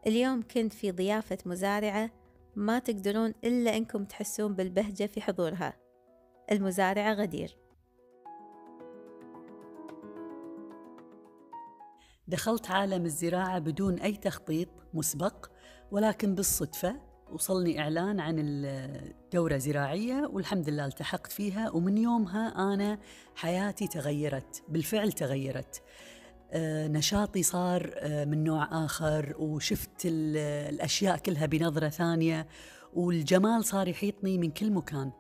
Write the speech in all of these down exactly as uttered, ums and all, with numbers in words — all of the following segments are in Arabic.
اليوم كنت في ضيافة مزارعة ما تقدرون إلا أنكم تحسون بالبهجة في حضورها، المزارعة غدير. دخلت عالم الزراعة بدون أي تخطيط مسبق، ولكن بالصدفة وصلني إعلان عن الدورة زراعية والحمد لله التحقت فيها، ومن يومها أنا حياتي تغيرت، بالفعل تغيرت. آه، نشاطي صار آه، من نوع آخر، وشفت الأشياء كلها بنظرة ثانية، والجمال صار يحيطني من كل مكان.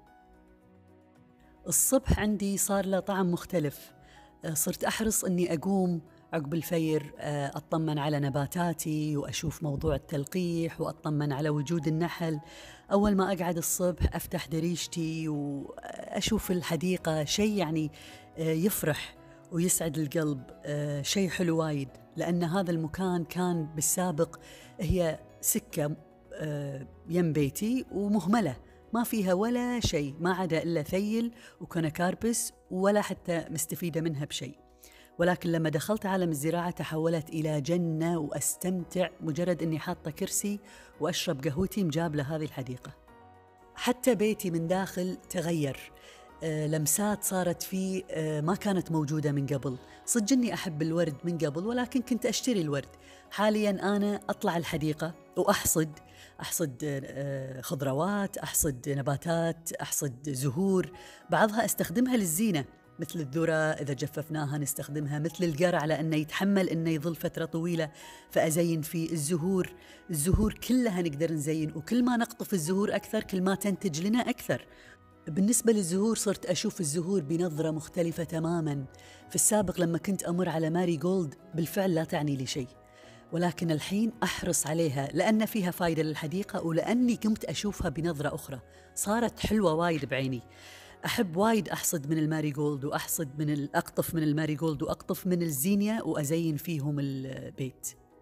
الصبح عندي صار له طعم مختلف. آه، صرت أحرص أني أقوم عقب الفير، آه، أطمن على نباتاتي وأشوف موضوع التلقيح وأطمن على وجود النحل. أول ما أقعد الصبح أفتح دريشتي وأشوف الحديقة، شيء يعني آه، يفرح ويسعد القلب، آه، شيء حلو وايد، لأن هذا المكان كان بالسابق هي سكة آه، يم بيتي ومهملة، ما فيها ولا شيء ما عدا إلا ثيل وكونكاربس، ولا حتى مستفيدة منها بشيء. ولكن لما دخلت عالم الزراعة تحولت إلى جنة، وأستمتع مجرد أني حاطة كرسي وأشرب قهوتي مجابلة هذه الحديقة. حتى بيتي من داخل تغير، آه، لمسات صارت فيه آه، ما كانت موجودة من قبل. صدق إني أحب الورد من قبل، ولكن كنت أشتري الورد. حالياً أنا أطلع الحديقة وأحصد أحصد آه، خضروات، أحصد نباتات، أحصد زهور، بعضها أستخدمها للزينة مثل الذرة، إذا جففناها نستخدمها، مثل القرع لأنه يتحمل أنه يظل فترة طويلة فأزين فيه. الزهور الزهور كلها نقدر نزين، وكل ما نقطف الزهور أكثر كل ما تنتج لنا أكثر. بالنسبة للزهور صرت أشوف الزهور بنظرة مختلفة تماماً. في السابق لما كنت أمر على ماري جولد بالفعل لا تعني لي شيء، ولكن الحين أحرص عليها لأن فيها فايدة للحديقة، ولأني كنت أشوفها بنظرة أخرى صارت حلوة وايد بعيني. أحب وايد أحصد من الماري جولد، وأحصد من الأقطف من الماري جولد وأقطف من الزينيا وأزين فيهم البيت.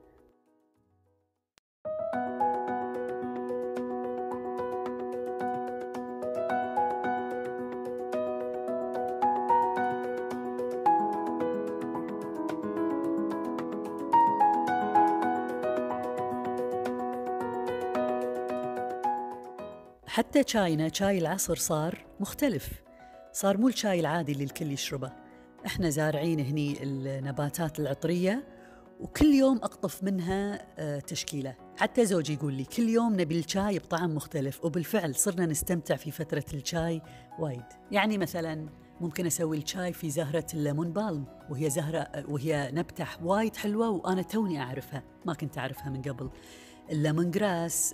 حتى شاينا شاي العصر صار مختلف، صار مو الشاي العادي اللي الكل يشربه. احنا زارعين هني النباتات العطرية، وكل يوم أقطف منها تشكيلة. حتى زوجي يقول لي كل يوم نبي الشاي بطعم مختلف، وبالفعل صرنا نستمتع في فترة الشاي وايد. يعني مثلا ممكن أسوي الشاي في زهرة الليمون بالم، وهي زهرة وهي نبتة وايد حلوة، وأنا توني أعرفها، ما كنت أعرفها من قبل. الليمون جراس،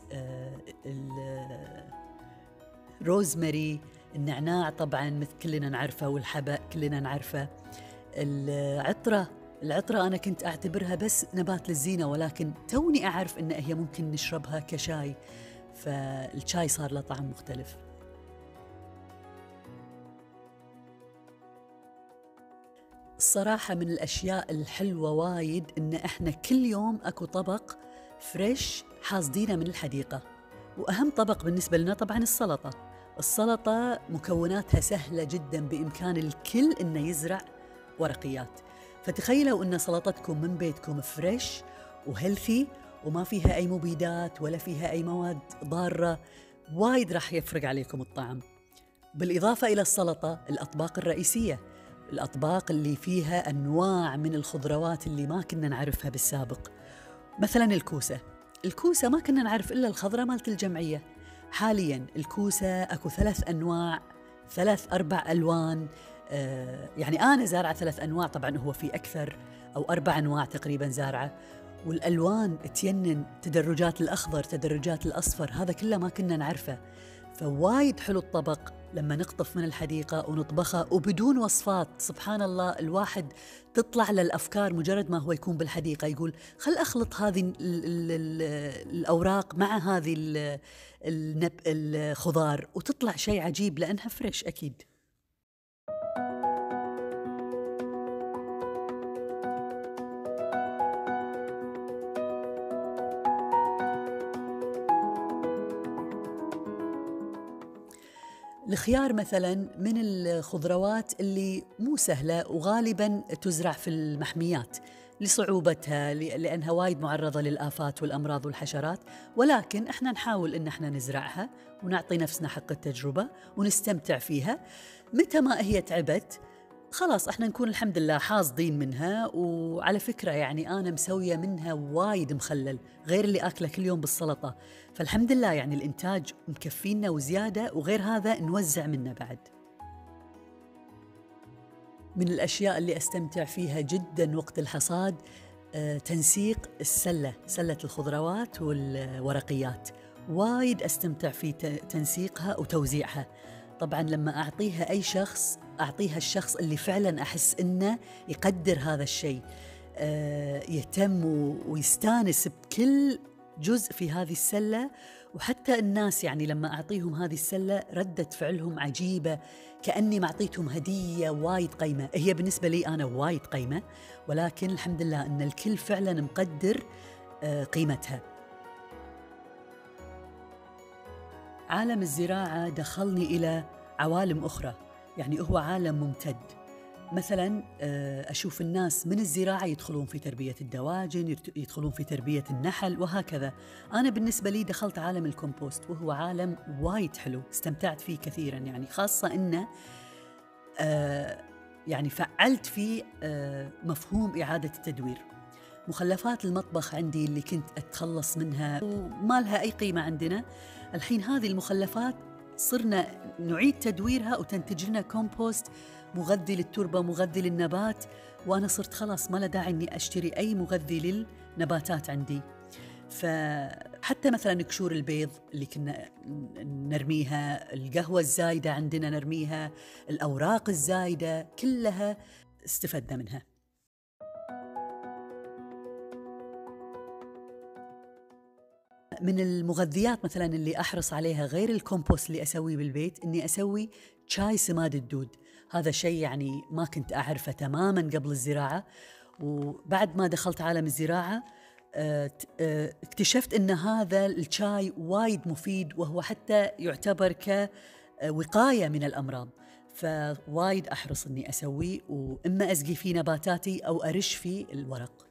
الروزماري، النعناع طبعاً مثل كلنا نعرفه، والحبق كلنا نعرفه. العطرة العطرة أنا كنت أعتبرها بس نبات للزينة، ولكن توني أعرف إن هي ممكن نشربها كشاي، فالشاي صار له طعم مختلف. الصراحة من الأشياء الحلوة وايد إن إحنا كل يوم أكو طبق فريش حاصدينه من الحديقة. وأهم طبق بالنسبة لنا طبعاً السلطة. السلطة مكوناتها سهلة جداً، بإمكان الكل إنه يزرع ورقيات. فتخيلوا إن سلطتكم من بيتكم فريش وهيلثي وما فيها أي مبيدات ولا فيها أي مواد ضارة، وايد راح يفرق عليكم الطعم. بالإضافة إلى السلطة، الأطباق الرئيسية، الأطباق اللي فيها أنواع من الخضروات اللي ما كنا نعرفها بالسابق. مثلاً الكوسة الكوسة ما كنا نعرف إلا الخضرة مالت الجمعية. حالياً الكوسة أكو ثلاث أنواع، ثلاث أربع ألوان. آه يعني أنا زارعة ثلاث أنواع، طبعاً هو في أكثر أو أربع أنواع تقريباً زارعة، والألوان تينن، تدرجات الأخضر، تدرجات الأصفر، هذا كله ما كنا نعرفه. فوايد حلو الطبق لما نقطف من الحديقة ونطبخه وبدون وصفات. سبحان الله، الواحد تطلع للأفكار مجرد ما هو يكون بالحديقة، يقول خل أخلط هذه ال ال ال الأوراق مع هذه ال النب الخضار، وتطلع شيء عجيب لأنها فريش أكيد. الخيار مثلاً من الخضروات اللي مو سهلة وغالباً تزرع في المحميات، لصعوبتها، لأنها وايد معرضة للآفات والأمراض والحشرات، ولكن إحنا نحاول إن إحنا نزرعها ونعطي نفسنا حق التجربة ونستمتع فيها. متى ما هي تعبت خلاص إحنا نكون الحمد لله حاصدين منها. وعلى فكرة يعني أنا مسوية منها وايد مخلل غير اللي أكله كل يوم بالسلطة، فالحمد لله يعني الإنتاج مكفينا وزيادة، وغير هذا نوزع منه بعد. من الأشياء اللي أستمتع فيها جداً وقت الحصاد آه، تنسيق السلة، سلة الخضروات والورقيات، وايد أستمتع في تنسيقها وتوزيعها. طبعاً لما أعطيها أي شخص أعطيها الشخص اللي فعلاً أحس إنه يقدر هذا الشيء، آه، يهتم ويستانس بكل جزء في هذه السلة. وحتى الناس يعني لما أعطيهم هذه السلة ردة فعلهم عجيبة، كأني معطيتهم هدية وايد قيمة. هي بالنسبة لي أنا وايد قيمة، ولكن الحمد لله أن الكل فعلا مقدر قيمتها. عالم الزراعة دخلني إلى عوالم أخرى، يعني هو عالم ممتد. مثلا أشوف الناس من الزراعة يدخلون في تربية الدواجن، يدخلون في تربية النحل وهكذا. أنا بالنسبة لي دخلت عالم الكومبوست، وهو عالم وايد حلو، استمتعت فيه كثيرا، يعني خاصة إنه يعني فعلت فيه مفهوم إعادة التدوير. مخلفات المطبخ عندي اللي كنت أتخلص منها وما لها أي قيمة عندنا، الحين هذه المخلفات صرنا نعيد تدويرها وتنتج لنا كومبوست مغذي للتربة، مغذي للنبات. وأنا صرت خلاص ما له داعي إني أشتري أي مغذي للنباتات عندي. فحتى مثلا قشور البيض اللي كنا نرميها، القهوة الزايدة عندنا نرميها، الأوراق الزايدة كلها استفدنا منها. من المغذيات مثلا اللي أحرص عليها غير الكومبوست اللي أسويه بالبيت، إني أسوي شاي سماد الدود. هذا شيء يعني ما كنت أعرفه تماما قبل الزراعة، وبعد ما دخلت عالم الزراعة اكتشفت أن هذا الشاي وايد مفيد، وهو حتى يعتبر كوقاية من الأمراض. فوايد أحرص أني أسويه، وإما أسقي فيه نباتاتي أو أرش فيه الورق.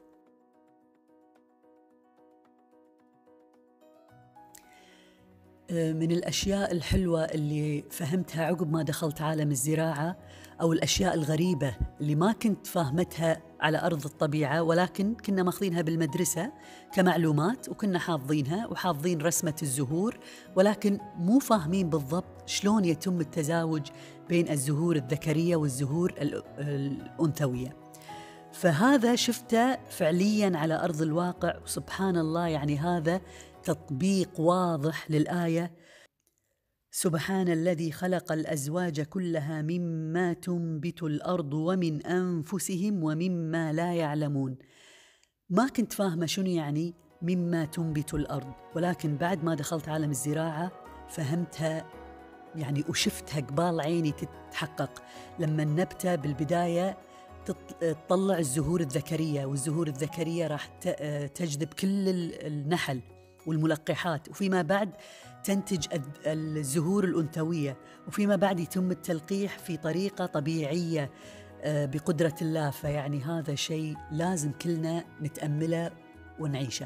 من الأشياء الحلوة اللي فهمتها عقب ما دخلت عالم الزراعة، أو الأشياء الغريبة اللي ما كنت فاهمتها على أرض الطبيعة، ولكن كنا ماخذينها بالمدرسة كمعلومات وكنا حافظينها وحافظين رسمة الزهور، ولكن مو فاهمين بالضبط شلون يتم التزاوج بين الزهور الذكرية والزهور الأنثوية. فهذا شفته فعلياً على أرض الواقع، وسبحان الله يعني هذا تطبيق واضح للآية: سبحان الذي خلق الأزواج كلها مما تنبت الأرض ومن أنفسهم ومما لا يعلمون. ما كنت فاهمة شنو يعني مما تنبت الأرض، ولكن بعد ما دخلت عالم الزراعة فهمتها يعني، وشفتها قبال عيني تتحقق. لما النبتة بالبداية تطلع الزهور الذكرية، والزهور الذكرية راح تجذب كل النحل والملقحات، وفيما بعد تنتج الزهور الأنثوية، وفيما بعد يتم التلقيح في طريقة طبيعية بقدرة الله. فيعني هذا شيء لازم كلنا نتأمله ونعيشه.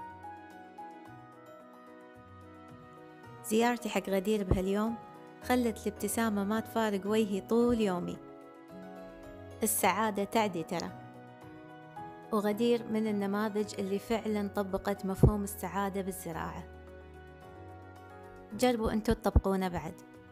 زيارتي حق غدير بهاليوم خلت الابتسامة ما تفارق وجهي طول يومي. السعادة تعدي ترى، وغدير من النماذج اللي فعلا طبقت مفهوم السعادة بالزراعة. جربوا أنتوا تطبقونه بعد.